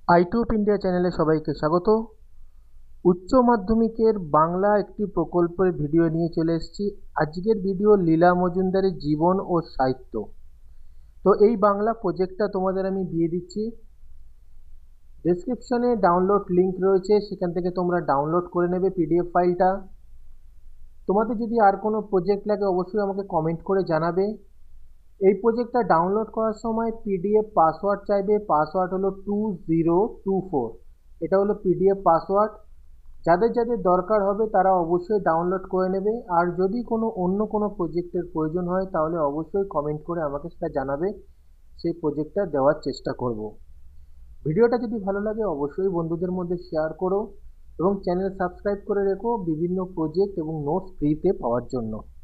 আইটিউব India চ্যানেলে সবাইকে স্বাগত। উচ্চ মাধ্যমিকের বাংলা একটি প্রকল্পের ভিডিও নিয়ে চলে এসেছি। আজকের ভিডিও লীলা মজুমদারের জীবন ও সাহিত্য। তো এই বাংলা প্রজেক্টটা তোমাদের আমি দিয়ে দিচ্ছি, ডেসক্রিপশনে ডাউনলোড লিংক রয়েছে, সেখান থেকে তোমরা ডাউনলোড করে নেবে পিডিএফ ফাইলটা। তোমাদের যদি আর কোনো প্রজেক্ট লাগে অবশ্যই আমাকে কমেন্ট করে জানাবে। এই প্রজেক্টটা ডাউনলোড করার সময় পিডিএফ পাসওয়ার্ড চাইবে, পাসওয়ার্ড হলো 2024। এটা হলো পিডিএফ পাসওয়ার্ড। যাদের যাদের দরকার হবে তারা অবশ্যই ডাউনলোড করে নেবে। আর যদি অন্য কোনো প্রজেক্টের প্রয়োজন হয় তাহলে অবশ্যই কমেন্ট করে আমাকে সেটা জানাবে, সেই প্রজেক্টটা দেওয়ার চেষ্টা করব। ভিডিওটা যদি ভালো লাগে অবশ্যই বন্ধুদের মধ্যে শেয়ার করো এবং চ্যানেল সাবস্ক্রাইব করে রেখো বিভিন্ন প্রজেক্ট এবং নোটস ফ্রিতে পাওয়ার জন্য।